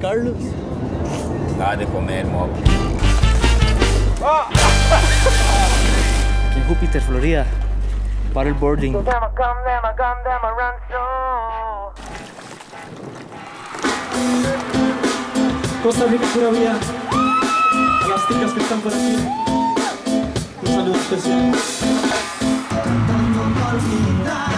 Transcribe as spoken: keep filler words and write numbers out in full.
Carlos? Acaba de comer, mob. Aquí en Júpiter, Florida. Paddleboarding. Costa Rica, pura vida. A las ticas que están por aquí. Un saludo especial.